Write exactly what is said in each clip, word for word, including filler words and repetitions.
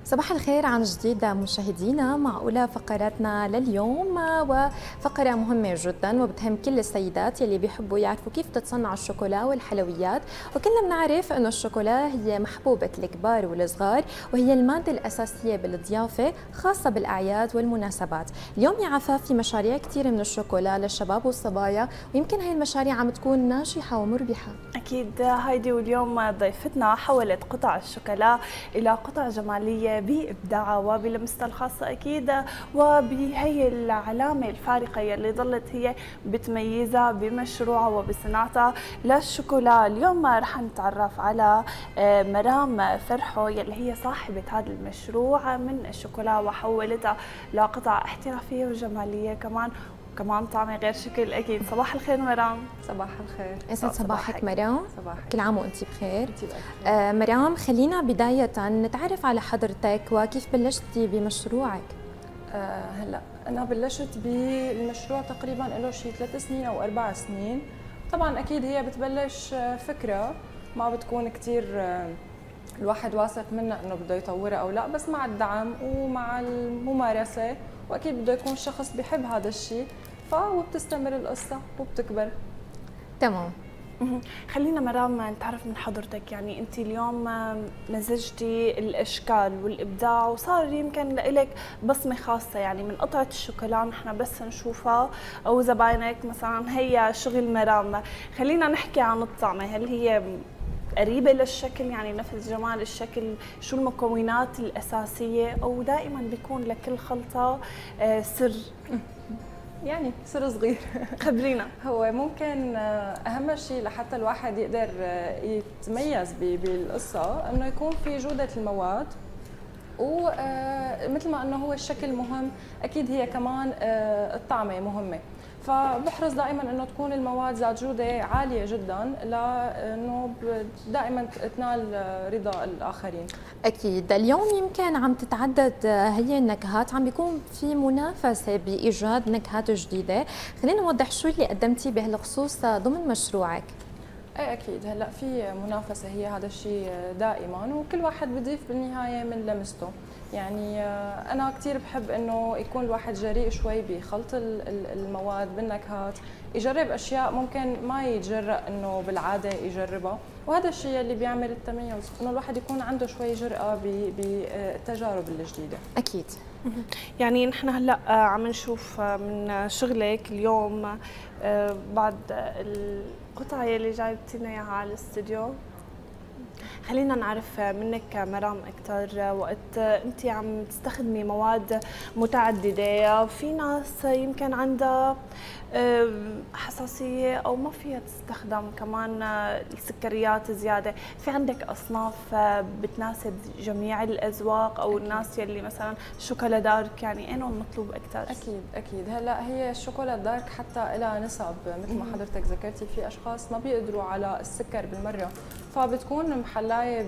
صباح الخير عن جديد مشاهدينا، مع أولى فقراتنا لليوم، وفقرة مهمة جدا وبتهم كل السيدات يلي بيحبوا يعرفوا كيف تتصنع الشوكولا والحلويات. وكلنا بنعرف أنه الشوكولا هي محبوبة الكبار والصغار، وهي المادة الأساسية بالضيافة خاصة بالأعياد والمناسبات. اليوم يا عفاف في مشاريع كثير من الشوكولا للشباب والصبايا، ويمكن هاي المشاريع عم تكون ناجحة ومربحة. أكيد هايدي، واليوم ضيفتنا حولت قطع الشوكولا إلى قطع جمالية بإبداعها وبلمستها الخاصة أكيد، وبهي العلامة الفارقة يلي ظلت هي بتميزها بمشروعها وبصناعتها للشوكولا. اليوم رح نتعرف على مرام فرحو يلي هي صاحبة هذا المشروع من الشوكولا وحولتها لقطع احترافية وجمالية كمان، كمان طعمه غير شكل. اكيد صباح الخير مرام. صباح الخير. يسعد صباحك مرام. صباحك. كل عام وانت بخير. انت بخير. آه مرام، خلينا بداية نتعرف على حضرتك وكيف بلشتي بمشروعك. آه هلا انا بلشت بالمشروع تقريبا له شيء ثلاث سنين او اربع سنين. طبعا اكيد هي بتبلش فكره ما بتكون كثير الواحد واثق منها انه بده يطورها او لا، بس مع الدعم ومع الممارسه، واكيد بده يكون شخص بيحب هذا الشيء، فبتستمر القصه وبتكبر. تمام. خلينا مرام نتعرف من حضرتك، يعني انت اليوم مزجتي الاشكال والابداع وصار يمكن لك بصمه خاصه، يعني من قطعه الشوكولا نحن بس نشوفها او زباينك مثلا هي شغل مرام. خلينا نحكي عن الطعمه، هل هي قريبة للشكل، يعني نفس جمال الشكل؟ شو المكونات الأساسية؟ أو دائما بيكون لكل خلطة سر؟ يعني سر صغير. خبرينا. هو ممكن اهم شيء لحتى الواحد يقدر يتميز بالقصه انه يكون في جوده المواد، ومثل ما انه هو الشكل مهم، اكيد هي كمان الطعمه مهمه. فبحرص دائما انه تكون المواد ذات جوده عاليه جدا لانه دائما تنال رضا الاخرين. اكيد اليوم يمكن عم تتعدد هي النكهات، عم بيكون في منافسه بايجاد نكهات جديده. خلينا نوضح شو اللي قدمتي بهالخصوص ضمن مشروعك. ايه اكيد، هلا في منافسه، هي هذا الشيء دائما، وكل واحد بضيف بالنهايه من لمسته. يعني انا كثير بحب انه يكون الواحد جريء شوي بخلط المواد بالنكهات، يجرب اشياء ممكن ما يتجرأ انه بالعاده يجربها، وهذا الشيء اللي بيعمل التميز، انه الواحد يكون عنده شوي جرأه بالتجارب الجديده. اكيد. يعني نحن هلا عم نشوف من شغلك اليوم بعد القطعه اللي جايبتينا اياها على الاستوديو. خلينا نعرف منك مرام اكثر، وقت انت عم تستخدمي مواد متعدده، في ناس يمكن عندها حساسيه او ما فيها تستخدم كمان السكريات زياده، في عندك اصناف بتناسب جميع الاذواق او الناس يلي مثلا شوكولا دارك، يعني اينهم مطلوب اكثر؟ اكيد اكيد. هلا هي الشوكولا دارك حتى لها نسب مثل ما حضرتك ذكرتي، في اشخاص ما بيقدروا على السكر بالمره، فبتكون محلايه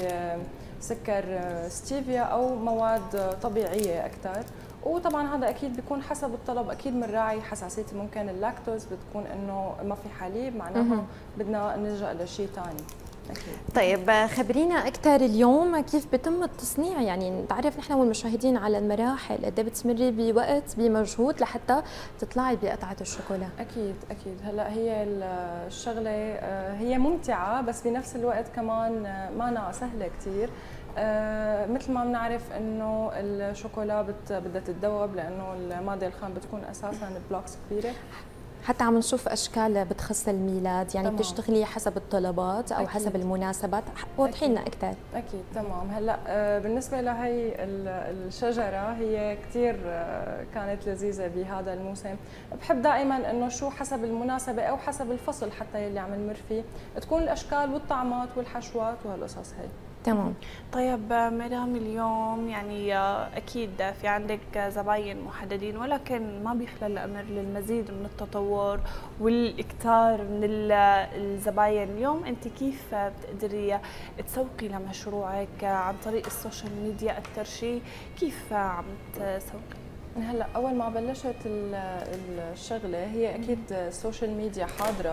بسكر ستيفيا او مواد طبيعيه اكثر. وطبعا هذا اكيد بيكون حسب الطلب، اكيد بنراعي حساسيه ممكن اللاكتوز، بتكون انه ما في حليب معناها بدنا نلجا لشيء ثاني. أكيد. طيب خبرينا اكثر اليوم كيف بيتم التصنيع، يعني نتعرف نحن والمشاهدين على المراحل، قد ايه بتستمري بوقت بمجهود لحتى تطلعي بقطعه الشوكولا؟ اكيد اكيد. هلا هي الشغله هي ممتعه، بس بنفس الوقت كمان ما سهله كثير. آه مثل ما بنعرف انه الشوكولا بدها تتذوب، لانه الماده الخام بتكون اساسا بلوكس كبيره. حتى عم نشوف اشكال بتخص الميلاد، يعني تمام. بتشتغلي حسب الطلبات او أكيد. حسب المناسبات، وضحي لنا اكثر. اكيد تمام. هلا آه بالنسبه لهي الشجره، هي كثير آه كانت لذيذه بهذا الموسم. بحب دائما انه شو حسب المناسبه او حسب الفصل حتى يلي عم نمر فيه تكون الاشكال والطعمات والحشوات وهالقصص هي. تمام. طيب مرام، اليوم يعني اكيد في عندك زباين محددين، ولكن ما بيخلى الامر للمزيد من التطور والاكثار من الزباين. اليوم انت كيف بتقدري تسوقي لمشروعك عن طريق السوشيال ميديا اكثر شيء؟ كيف عم تسوقي؟ هلا اول ما بلشت الشغله هي اكيد السوشيال ميديا حاضره،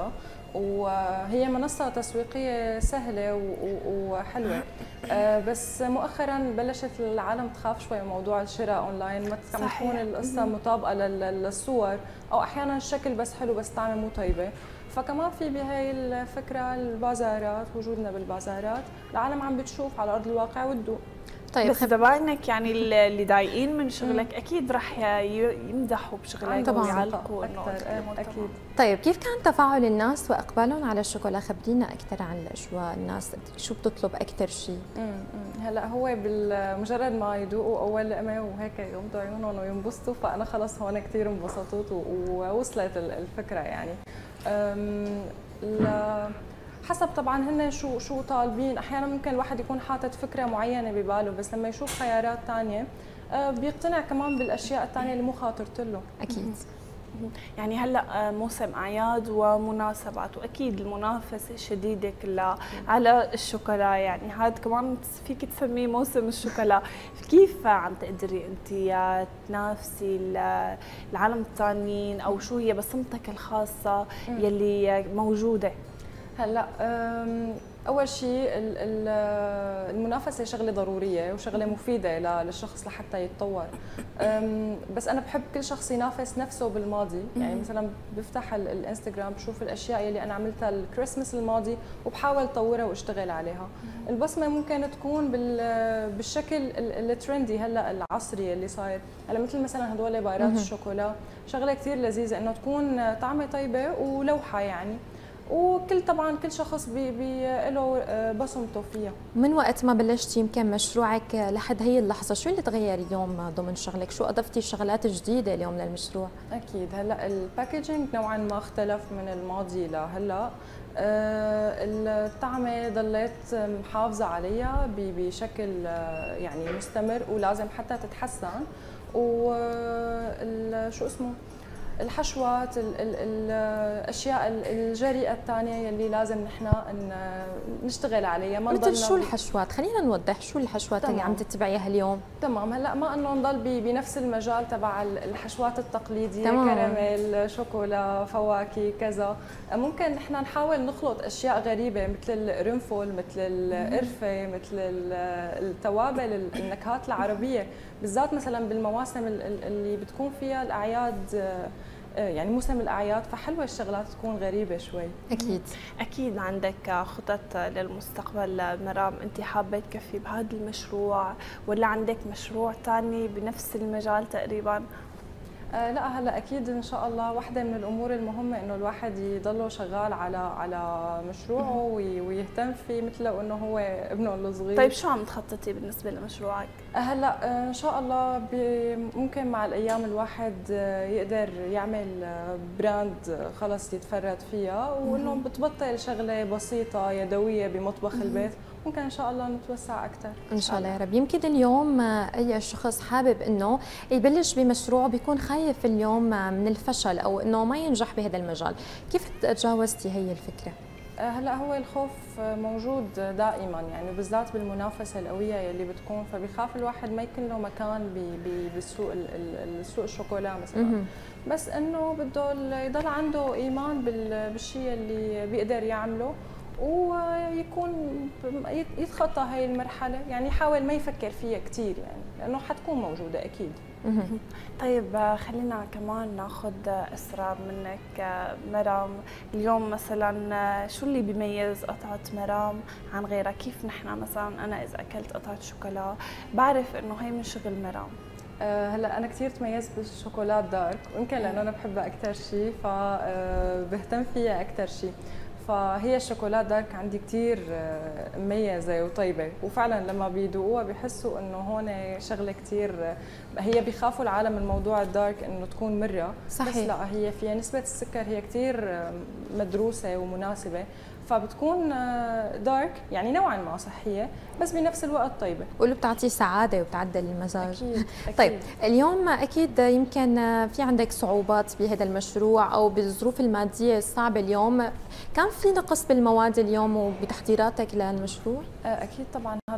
وهي منصة تسويقية سهلة وحلوة. بس مؤخرا بلشت العالم تخاف شوي من موضوع الشراء اونلاين، ما تكون القصة مطابقة للصور او احيانا الشكل بس حلو بس الطعمة مو طيبة. فكمان في بهي الفكرة البازارات، وجودنا بالبازارات العالم عم بتشوف على ارض الواقع وتدوق. طيب بس زباينك يعني اللي ضايقين من شغلك اكيد رح يمدحوا بشغلك ويعلقوا انه اكيد. طيب كيف كان تفاعل الناس واقبالهم على الشوكولا؟ خبرينا اكثر عن الاجواء، الناس شو بتطلب اكثر شيء؟ هلا هو بمجرد ما يذوقوا اول لقمه وهيك يغمضوا عيونهم وينبسطوا، فانا خلص هون كثير انبسطت ووصلت الفكره يعني. حسب طبعا هن شو شو طالبين. احيانا ممكن الواحد يكون حاطط فكره معينه بباله، بس لما يشوف خيارات ثانيه بيقتنع كمان بالاشياء الثانيه اللي مو خاطرت له. اكيد. يعني هلا موسم اعياد ومناسبات، واكيد المنافسه شديده كلها على الشوكولا، يعني هذا كمان فيك تسميه موسم الشوكولا. كيف عم تقدري انت تنافسي العالم الثانيين، او شو هي بصمتك الخاصه يلي موجوده؟ هلا اول شيء المنافسه شغله ضروريه وشغله مفيده للشخص لحتى يتطور. بس انا بحب كل شخص ينافس نفسه بالماضي. يعني مثلا بفتح الانستغرام بشوف الاشياء اللي انا عملتها الكريسماس الماضي وبحاول اطورها واشتغل عليها. البصمه ممكن تكون بالشكل الترندي هلا العصري اللي صاير. هلا مثل مثلا هدول بارات الشوكولا، شغله كثير لذيذه انه تكون طعمه طيبه ولوحه يعني، وكل طبعا كل شخص بي بي له بصمته فيها. من وقت ما بلشتي يمكن مشروعك لحد هي اللحظه، شو اللي تغير اليوم ضمن شغلك؟ شو اضفتي شغلات جديده اليوم للمشروع؟ اكيد هلا الباكجينج نوعا ما اختلف من الماضي لهلا. أه الطعمه ضليت محافظه عليها بشكل يعني مستمر ولازم حتى تتحسن. وشو اسمه الحشوات، ال ال الاشياء الجريئه الثانيه اللي لازم نحن نشتغل عليها. ما مثل شو الحشوات؟ خلينا نوضح شو الحشوات اللي عم تتبعيها اليوم. تمام. هلا ما انه نضل بنفس المجال تبع الحشوات التقليديه، كراميل، شوكولا، فواكه كذا. ممكن نحن نحاول نخلط اشياء غريبه مثل القرنفل، مثل القرفه، مثل التوابل، النكهات العربيه، بالذات مثلا بالمواسم اللي بتكون فيها الاعياد، يعني موسم الاعياد، فحلوه الشغلات تكون غريبه شوي. اكيد. اكيد عندك خطط للمستقبل مرام، انت حابه تكفي بهذا المشروع ولا عندك مشروع ثاني بنفس المجال تقريبا؟ آه لا هلا اكيد ان شاء الله واحده من الامور المهمه انه الواحد يضله شغال على على مشروعه ويهتم فيه مثله انه هو ابنه الصغير. طيب شو عم تخططي بالنسبه لمشروعك؟ آه هلا آه ان شاء الله ممكن مع الايام الواحد يقدر يعمل براند خلص يتفرد فيها، وانه بتبطل شغله بسيطه يدويه بمطبخ البيت، ممكن ان شاء الله نتوسع اكثر ان شاء الله يا رب. يمكن اليوم اي شخص حابب انه يبلش بمشروع بيكون خايف اليوم من الفشل او انه ما ينجح بهذا المجال، كيف تجاوزتي هي الفكره؟ هلا هو الخوف موجود دائما يعني، بالذات بالمنافسه القويه اللي بتكون، فبيخاف الواحد ما يكون له مكان بالسوق السوق الشوكولا مثلا. بس انه بده يضل عنده ايمان بالشيء اللي بيقدر يعمله، ويكون يتخطى هاي المرحله، يعني يحاول ما يفكر فيها كثير يعني، لانه حتكون موجوده اكيد. طيب خلينا كمان ناخذ اسرار منك مرام. اليوم مثلا شو اللي بيميز قطعه مرام عن غيرها؟ كيف نحن مثلا انا اذا اكلت قطعه شوكولا بعرف انه هي من شغل مرام؟ هلا انا كثير تميزت بالشوكولات دارك، ويمكن لانه انا بحبها اكثر شيء فبهتم فيها اكثر شيء. فهي الشوكولات دارك عندي كثير مميزه وطيبه، وفعلا لما بيدوقوها بيحسوا انه هون شغله كثير. هي بيخافوا العالم من موضوع الدارك انه تكون مره، صحيح. بس لا هي فيها نسبه السكر هي كثير مدروسه ومناسبه، فبتكون دارك يعني نوعا ما صحيه بس بنفس الوقت طيبه، واللي بتعطي سعاده وبتعدل المزاج. أكيد. أكيد. طيب اليوم اكيد يمكن في عندك صعوبات بهذا المشروع او بالظروف الماديه الصعبه اليوم، كان في نقص بالمواد اليوم وبتحضيراتك للمشروع؟ اكيد طبعا هذا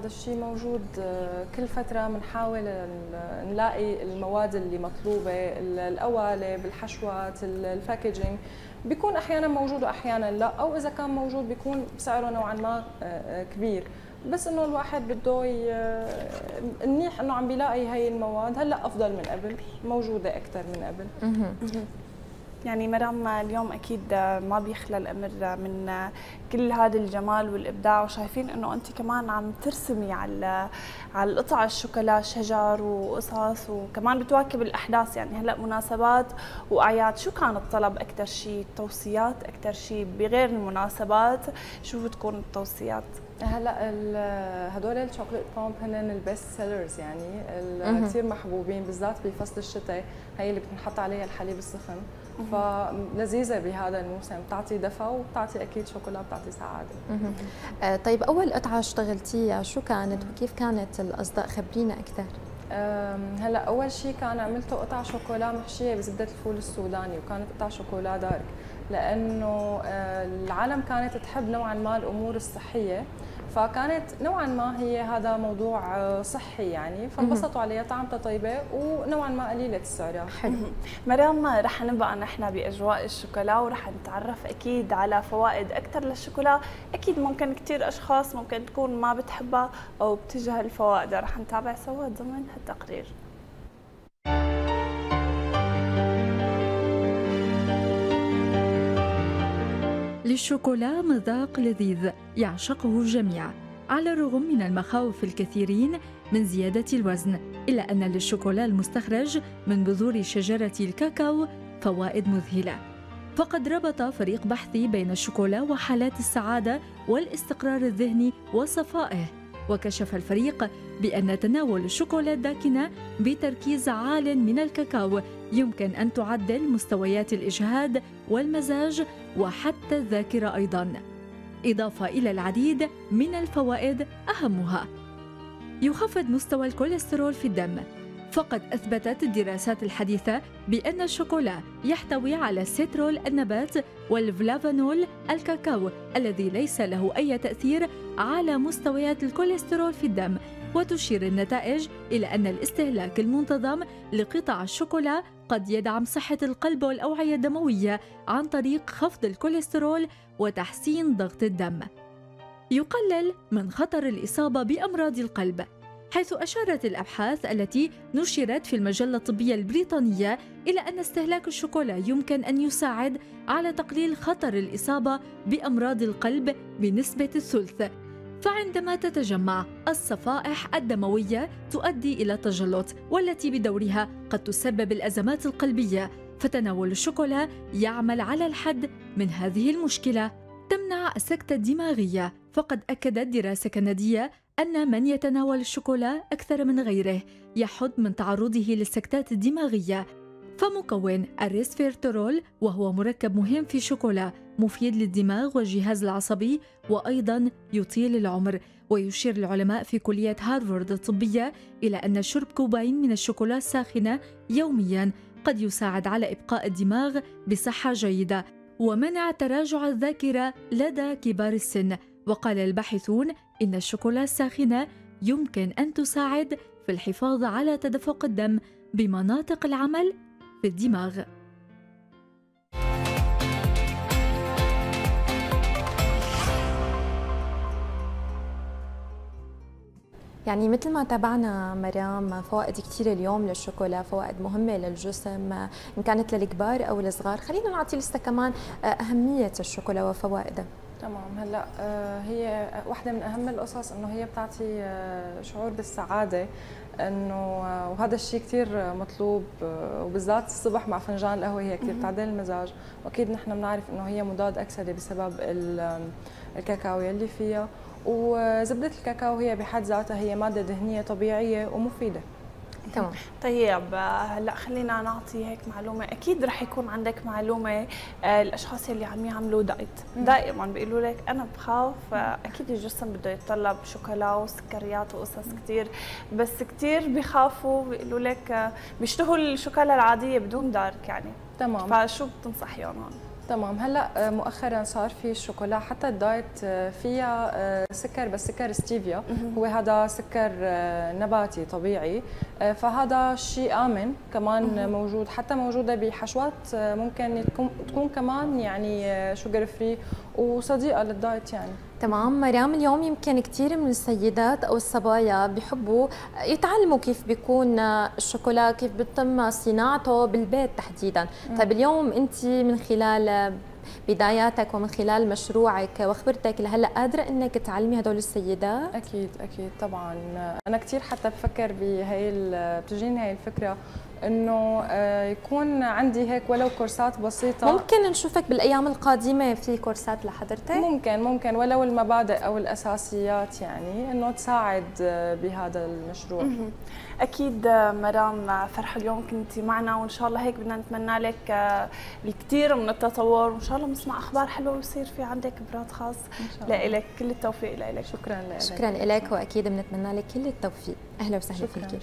هذا الشيء موجود كل فتره، بنحاول نلاقي المواد اللي مطلوبه، القوالب، الحشوات، الباكجينج، بيكون احيانا موجود واحيانا لا، او اذا كان موجود بيكون سعره نوعا ما كبير، بس انه الواحد بده منيح انه عم بيلاقي هي المواد هلا افضل من قبل، موجوده اكثر من قبل. يعني مرام اليوم اكيد ما بيخلى الامر من كل هذا الجمال والابداع، وشايفين انه انت كمان عم ترسمي على على القطع الشوكولا شجر وقصص، وكمان بتواكب الاحداث، يعني هلا مناسبات واعياد. شو كان الطلب اكثر شيء؟ توصيات اكثر شيء بغير المناسبات؟ شو بتكون التوصيات؟ هلا هدول الشوكليت بومب هن البيست سيلرز، يعني كثير محبوبين بالذات بفصل الشتاء، هي اللي بتنحط عليها الحليب السخن، فلذيذه بهذا الموسم، بتعطي دفى وبتعطي اكيد شوكولا، بتعطي سعاده. آه طيب اول قطعه اشتغلتيها شو كانت وكيف كانت الاصداء؟ خبرينا اكثر. هلا اول شيء كان عملته قطعه شوكولا محشيه بزبده الفول السوداني، وكانت قطعه شوكولا دارك، لانه العالم كانت تحب نوعا ما الامور الصحيه، فكانت نوعا ما هي هذا موضوع صحي يعني، فانبسطوا عليها، طعمتها طيبه ونوعا ما قليله السعرات. حلو. مرام رح نبقى نحن باجواء الشوكولا، ورح نتعرف اكيد على فوائد اكثر للشوكولا، اكيد ممكن كثير اشخاص ممكن تكون ما بتحبها او بتجهل فوائدها، رح نتابع سوا ضمن هالتقرير. للشوكولا مذاق لذيذ يعشقه الجميع، على الرغم من المخاوف الكثيرين من زيادة الوزن، إلا أن للشوكولا المستخرج من بذور شجرة الكاكاو فوائد مذهلة. فقد ربط فريق بحثي بين الشوكولا وحالات السعادة والاستقرار الذهني وصفائه، وكشف الفريق بأن تناول الشوكولا الداكنة بتركيز عال من الكاكاو يمكن أن تعدل مستويات الإجهاد والمزاج وحتى الذاكرة أيضاً، إضافة إلى العديد من الفوائد أهمها: يخفض مستوى الكوليسترول في الدم، فقد أثبتت الدراسات الحديثة بأن الشوكولا يحتوي على السيترول النبات والفلافانول الكاكاو الذي ليس له أي تأثير على مستويات الكوليسترول في الدم. وتشير النتائج إلى أن الاستهلاك المنتظم لقطع الشوكولا قد يدعم صحة القلب والأوعية الدموية عن طريق خفض الكوليسترول وتحسين ضغط الدم. يقلل من خطر الإصابة بأمراض القلب، حيث أشارت الأبحاث التي نشرت في المجلة الطبية البريطانية إلى أن استهلاك الشوكولا يمكن أن يساعد على تقليل خطر الإصابة بأمراض القلب بنسبة الثلث. فعندما تتجمع الصفائح الدموية تؤدي إلى التجلط، والتي بدورها قد تسبب الأزمات القلبية، فتناول الشوكولا يعمل على الحد من هذه المشكلة. تمنع السكتة الدماغية، فقد أكدت دراسة كندية أن من يتناول الشوكولا أكثر من غيره يحد من تعرضه للسكتات الدماغية. فمكون الريسفيرترول، وهو مركب مهم في الشوكولا، مفيد للدماغ والجهاز العصبي، وأيضاً يطيل العمر. ويشير العلماء في كلية هارفارد الطبية إلى أن شرب كوبايين من الشوكولا الساخنة يومياً قد يساعد على إبقاء الدماغ بصحة جيدة ومنع تراجع الذاكرة لدى كبار السن. وقال الباحثون إن الشوكولا الساخنة يمكن أن تساعد في الحفاظ على تدفق الدم بمناطق العمل في الدماغ. يعني مثل ما تابعنا مرام فوائد كثيرة اليوم للشوكولا، فوائد مهمة للجسم إن كانت للكبار أو الصغار. خلينا نعطي لسه كمان أهمية الشوكولا وفوائدها. تمام. هلا هي واحدة من أهم القصص إنه هي بتعطي شعور بالسعادة، إنه وهذا الشيء كثير مطلوب، وبالذات الصبح مع فنجان القهوة هي كثير بتعدل المزاج. وأكيد نحن بنعرف إنه هي مضاد أكسدة بسبب الكاكاو يلي فيها، وزبدة الكاكاو هي بحد ذاتها هي مادة دهنية طبيعية ومفيدة. تمام. طيب هلا خلينا نعطي هيك معلومه، اكيد رح يكون عندك معلومه الاشخاص اللي عم يعملوا دايت دائما بيقولوا لك انا بخاف، اكيد الجسم بده يتطلب شوكولا وسكريات وقصص كثير، بس كثير بيخافوا بيقولوا لك بيشتهوا الشوكولا العاديه بدون دارك يعني. تمام. فشو بتنصحيهم هون؟ تمام. هلا مؤخرا صار في الشوكولا حتى الدايت فيها سكر، بس سكر ستيفيا، هو هذا سكر نباتي طبيعي، فهذا شيء امن كمان، موجود حتى موجوده بحشوات ممكن تكون كمان يعني شوجر فري وصديقه للدايت يعني. تمام مرام، اليوم يمكن كثير من السيدات او الصبايا بيحبوا يتعلموا كيف بيكون الشوكولا، كيف بتم صناعته بالبيت تحديدا. طيب اليوم انت من خلال بداياتك ومن خلال مشروعك وخبرتك لهلا قادره انك تعلمي هدول السيدات؟ اكيد اكيد طبعا. انا كثير حتى بفكر بهي بتجيني هي الفكره انه يكون عندي هيك ولو كورسات بسيطه. ممكن نشوفك بالايام القادمه في كورسات لحضرتك؟ ممكن ممكن ولو المبادئ او الاساسيات يعني انه تساعد بهذا المشروع. اكيد مرام، فرحه اليوم كنتي معنا، وان شاء الله هيك بدنا نتمنى لك الكثير من التطور، وان شاء الله بنسمع اخبار حلوه ويصير في عندك براد خاص. لك كل التوفيق لك. شكرا لك. شكرا لك، واكيد بنتمنى لك كل التوفيق. اهلا وسهلا فيك.